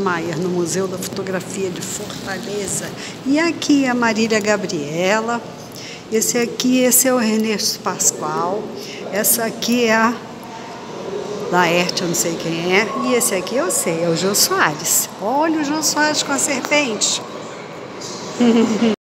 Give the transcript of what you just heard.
Maia, no Museu da Fotografia de Fortaleza. E aqui a Marília Gabriela. Esse é o Ernesto Pascoal. Essa aqui é a Laerte, eu não sei quem é. E esse aqui eu sei, é o Jô Soares. Olha o Jô Soares com a serpente.